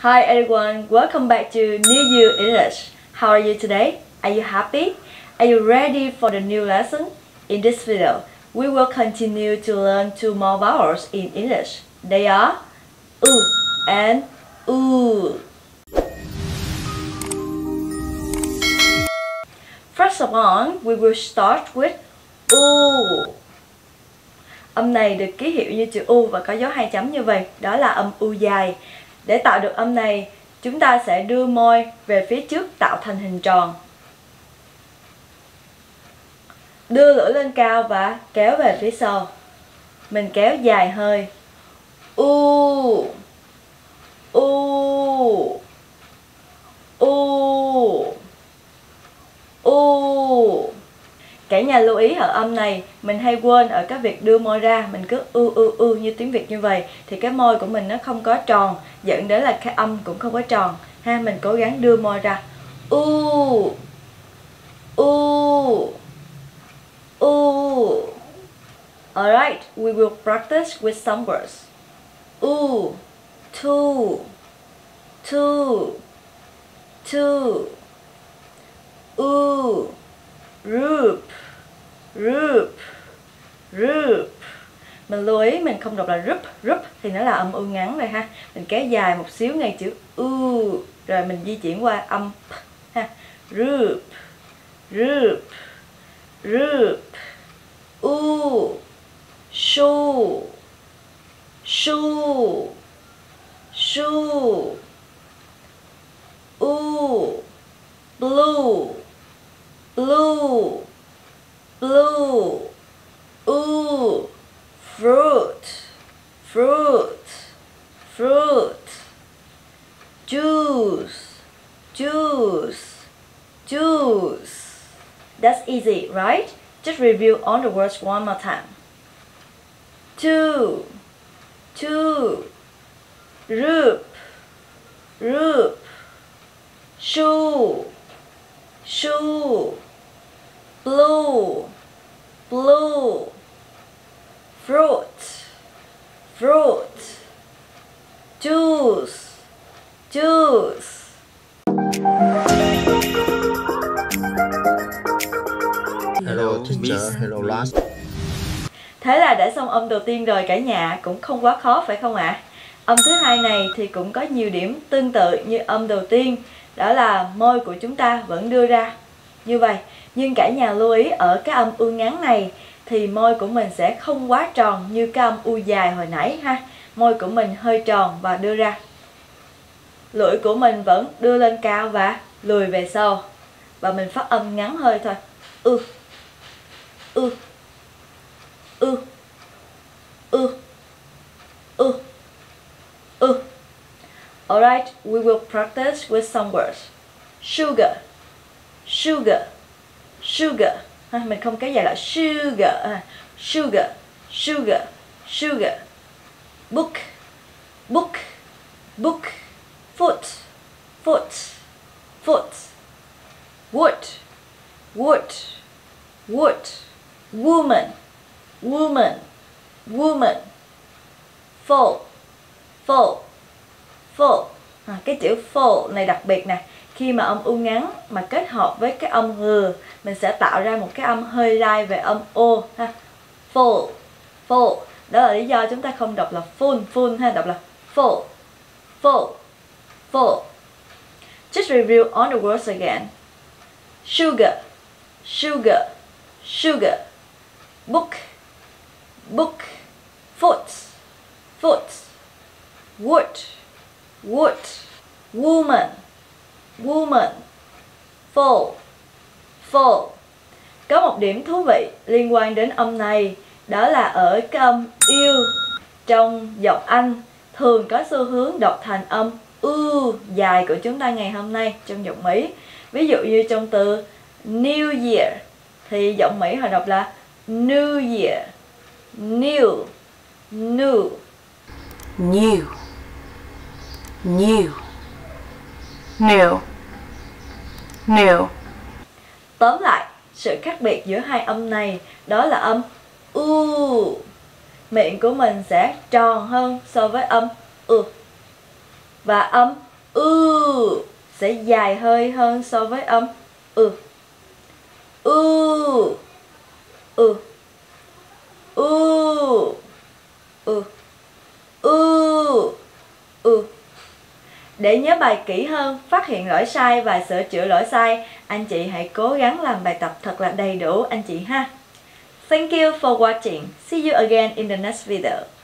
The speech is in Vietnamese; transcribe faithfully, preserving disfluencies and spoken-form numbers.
Hi everyone, welcome back to New Year English. How are you today? Are you happy? Are you ready for the new lesson? In this video, we will continue to learn two more vowels in English. They are U and U. First of all, we will start with U. Âm này được ký hiệu như chữ U và có dấu hai chấm như vậy, đó là âm U dài. Để tạo được âm này, chúng ta sẽ đưa môi về phía trước tạo thành hình tròn. Đưa lưỡi lên cao và kéo về phía sau. Mình kéo dài hơi. U. U. U. U. Cả nhà lưu ý ở âm này, mình hay quên ở cái việc đưa môi ra, mình cứ u u u như tiếng Việt như vậy thì cái môi của mình nó không có tròn, dẫn đến là cái âm cũng không có tròn ha. Mình cố gắng đưa môi ra. U. U. U. Alright, we will practice with some words. U. Two. Two. Two. U. Roop. Roop. Roop. Mình lưu ý mình không đọc là rup, rup thì nó là âm u ngắn rồi ha. Mình kéo dài một xíu ngay chữ u, rồi mình di chuyển qua âm p ha. Roop. Roop. Roop. U. Shoe. Shoe. Shoe. U. Blue. Blue. Blue. U. Fruit. Fruit. Fruit. Juice. Juice. Juice. That's easy, right? Just review all the words one more time. Two. Two. Roop. Roop. Shoe. Shoe. Blue. Blue. Fruit. Fruit. Juice. Juice. Hello teacher, hello class. Thế là đã xong âm đầu tiên rồi cả nhà, cũng không quá khó phải không ạ? À? Âm thứ hai này thì cũng có nhiều điểm tương tự như âm đầu tiên, đó là môi của chúng ta vẫn đưa ra như vậy. Nhưng cả nhà lưu ý ở cái âm U ngắn này thì môi của mình sẽ không quá tròn như cái âm U dài hồi nãy ha. Môi của mình hơi tròn và đưa ra. Lưỡi của mình vẫn đưa lên cao và lùi về sau. Và mình phát âm ngắn hơi thôi. U. U. U. U. U. U. Alright, we will practice with some words. Sugar. Sugar. Sugar. Ha, mình không kéo dài là sugar. Ha. Sugar. Sugar. Sugar. Book. Book. Book. Foot. Foot. Foot. Wood. Wood. Wood. Woman. Woman. Woman. Fall. Fall. Fall. À, cái chữ fall này đặc biệt nè. Khi mà âm U ngắn mà kết hợp với cái âm G, mình sẽ tạo ra một cái âm hơi lai về âm O ha. Fall. Fall. Đó là lý do chúng ta không đọc là full, full ha, đọc là fall. Fall. Fall. Just review all the words again. Sugar. Sugar. Sugar. Book. Book. Foot. Foot. Wood. Wood. Woman. Woman. Fall. Fall. Có một điểm thú vị liên quan đến âm này, đó là ở cái âm yêu trong giọng Anh thường có xu hướng đọc thành âm U dài của chúng ta ngày hôm nay trong giọng Mỹ. Ví dụ như trong từ New Year thì giọng Mỹ họ đọc là New Year. New. New. New. New. New. New. Tóm lại, sự khác biệt giữa hai âm này đó là âm U. Miệng của mình sẽ tròn hơn so với âm U. Và âm ư sẽ dài hơi hơn so với âm ư. ư ư ư ư ư ư. Để nhớ bài kỹ hơn, phát hiện lỗi sai và sửa chữa lỗi sai, anh chị hãy cố gắng làm bài tập thật là đầy đủ anh chị ha. Thank you for watching. See you again in the next video.